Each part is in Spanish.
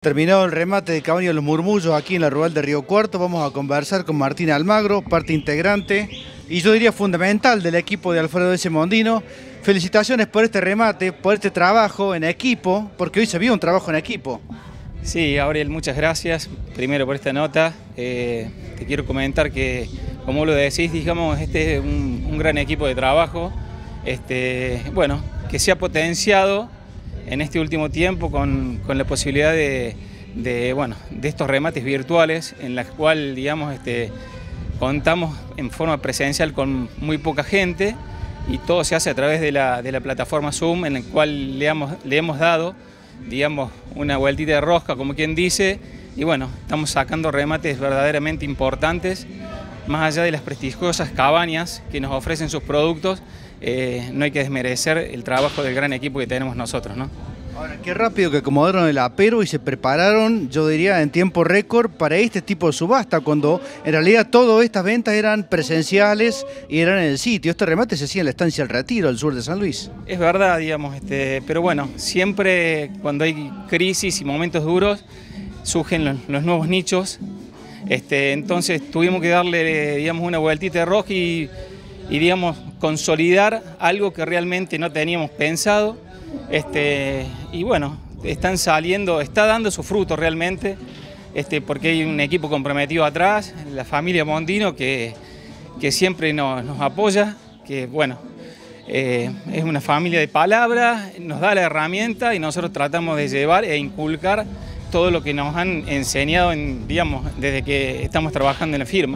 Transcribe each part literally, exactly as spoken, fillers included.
Terminado el remate de Cabaña de los Murmullos aquí en la rural de Río Cuarto, vamos a conversar con Martín Almagro, parte integrante y yo diría fundamental del equipo de Alfredo S. Mondino. Felicitaciones por este remate, por este trabajo en equipo, porque hoy se vio un trabajo en equipo. Sí, Gabriel, muchas gracias primero por esta nota. Eh, te quiero comentar que, como lo decís, digamos, este es un, un gran equipo de trabajo, este, bueno, que se ha potenciado en este último tiempo con, con la posibilidad de, de, bueno, de estos remates virtuales en los cuales, digamos, este, contamos en forma presencial con muy poca gente y todo se hace a través de la, de la plataforma Zoom, en la cual le hemos, le hemos dado, digamos, una vueltita de rosca, como quien dice, y bueno, estamos sacando remates verdaderamente importantes, más allá de las prestigiosas cabañas que nos ofrecen sus productos. Eh, no hay que desmerecer el trabajo del gran equipo que tenemos nosotros, ¿no? Ahora, qué rápido que acomodaron el apero y se prepararon, yo diría, en tiempo récord para este tipo de subasta, cuando en realidad todas estas ventas eran presenciales y eran en el sitio. Este remate se hacía en la estancia El Retiro, al sur de San Luis. Es verdad, digamos, este, pero bueno, siempre cuando hay crisis y momentos duros surgen los, los nuevos nichos. Este, entonces tuvimos que darle, digamos, una vueltita de rosca y, y digamos, consolidar algo que realmente no teníamos pensado. Este, y bueno, están saliendo, está dando su fruto realmente, este, porque hay un equipo comprometido atrás, la familia Mondino que, que siempre nos, nos apoya, que bueno, eh, es una familia de palabra, nos da la herramienta y nosotros tratamos de llevar e inculcar todo lo que nos han enseñado, en, digamos, desde que estamos trabajando en la firma.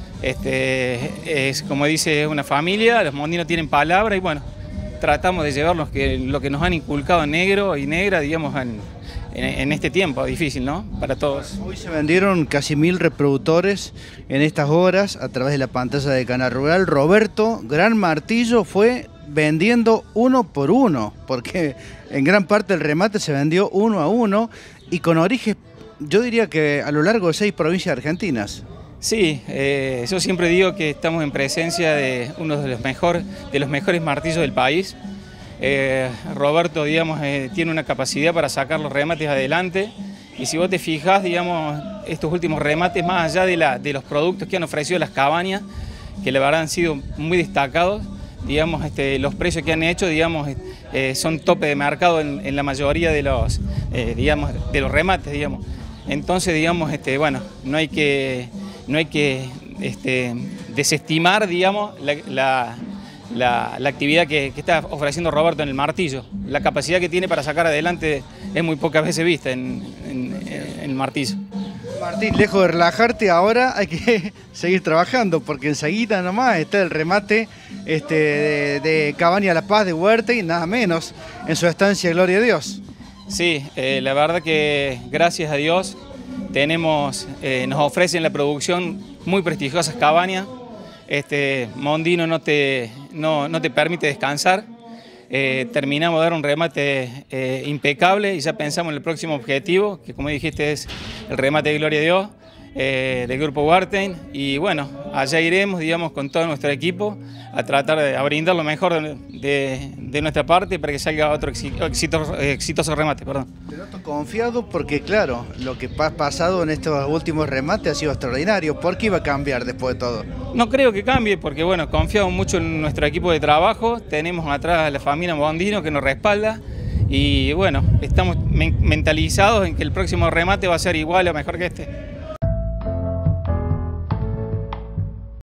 Este, es, como dice, es una familia, los Mondino tienen palabra y bueno, tratamos de llevar los que, lo que nos han inculcado negro y negra, digamos, en, en, en este tiempo difícil, ¿no? Para todos. Hoy se vendieron casi mil reproductores en estas horas a través de la pantalla de Canal Rural. Roberto, Gran Martillo, fue vendiendo uno por uno, porque en gran parte el remate se vendió uno a uno y con origen, yo diría que a lo largo de seis provincias argentinas. Sí, eh, yo siempre digo que estamos en presencia de uno de los, mejor, de los mejores martillos del país. Eh, Roberto, digamos, eh, tiene una capacidad para sacar los remates adelante y si vos te fijás, digamos, estos últimos remates, más allá de, la, de los productos que han ofrecido las cabañas, que la verdad han sido muy destacados, digamos, este, los precios que han hecho, digamos, eh, son tope de mercado en, en la mayoría de los, eh, digamos, de los remates, digamos. Entonces, digamos, este, bueno, no hay que... No hay que este, desestimar, digamos, la, la, la, la actividad que, que está ofreciendo Roberto en el martillo. La capacidad que tiene para sacar adelante es muy pocas veces vista en, en, en el martillo. Martín, lejos de relajarte, ahora hay que seguir trabajando, porque enseguida nomás está el remate este, de, de Cabaña La Paz de Huerta y nada menos en su estancia Gloria a Dios. Sí, eh, la verdad que gracias a Dios tenemos, eh, nos ofrecen la producción muy prestigiosas cabañas. Este, Mondino no te, no, no te permite descansar. Eh, terminamos de dar un remate eh, impecable y ya pensamos en el próximo objetivo, que como dijiste es el remate de Gloria a Dios eh, del Grupo Wartein. Y bueno, allá iremos, digamos, con todo nuestro equipo a tratar de a brindar lo mejor de, de, de nuestra parte para que salga otro exitoso, exitoso remate. Perdón. Te noto confiado porque, claro, lo que ha pasado en estos últimos remates ha sido extraordinario. ¿Por qué iba a cambiar después de todo? No creo que cambie porque, bueno, confiamos mucho en nuestro equipo de trabajo. Tenemos atrás a la familia Mondino que nos respalda y, bueno, estamos mentalizados en que el próximo remate va a ser igual o mejor que este.